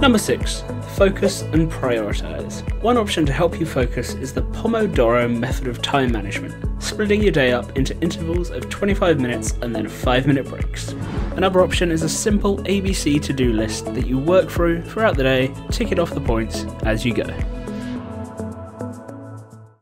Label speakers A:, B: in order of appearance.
A: Number 6. Focus and prioritise. One option to help you focus is the Pomodoro method of time management, splitting your day up into intervals of 25 minutes and then 5-minute breaks. Another option is a simple ABC to-do list that you work through throughout the day, ticking off the points as you go.